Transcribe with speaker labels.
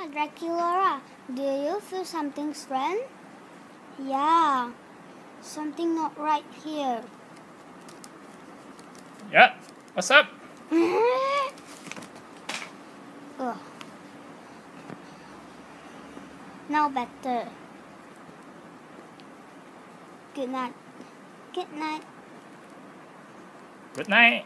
Speaker 1: Dracula, do you feel something strange? Yeah, something not right here.
Speaker 2: Yeah, what's up?
Speaker 1: Ugh. Now better. Good night. Good night.
Speaker 2: Good night.